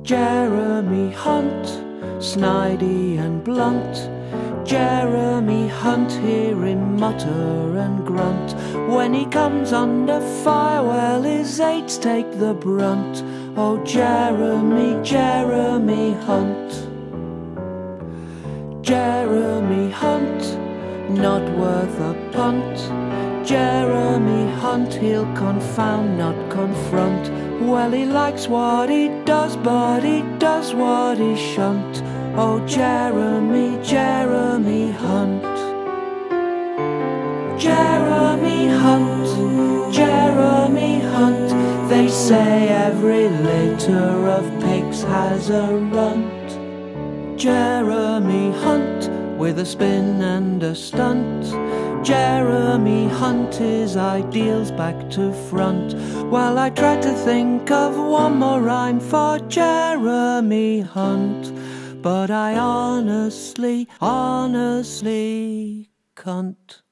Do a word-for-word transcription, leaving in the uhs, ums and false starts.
Jeremy Hunt, snidey and blunt. Jeremy Hunt, hear him mutter and grunt. When he comes under fire, well, his aides take the brunt. Oh, Jeremy, Jeremy Hunt. Jeremy Hunt, not worth a punt. Jeremy Hunt, he'll confound, not confront. Well, he likes what he does, but he does what he shan't. Oh, Jeremy, Jeremy Hunt. Jeremy Hunt, Jeremy Hunt. They say every litter of pigs has a runt. Jeremy Hunt, with a spin and a stunt. Jeremy Hunt, his ideals back to front. Well, I tried to think of one more rhyme for Jeremy Hunt, but I honestly, honestly can't.